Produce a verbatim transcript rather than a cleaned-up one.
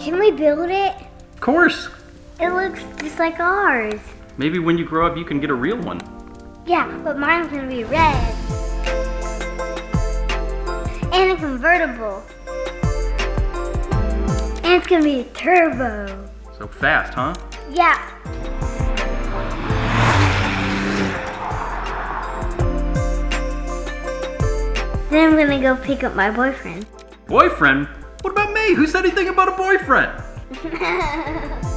Can we build it? Of course. It looks just like ours. Maybe when you grow up you can get a real one. Yeah, but mine's gonna be red. And a convertible. And it's gonna be turbo. So fast, huh? Yeah. Then I'm gonna go pick up my boyfriend. Boyfriend? What about me? Who said anything about a boyfriend?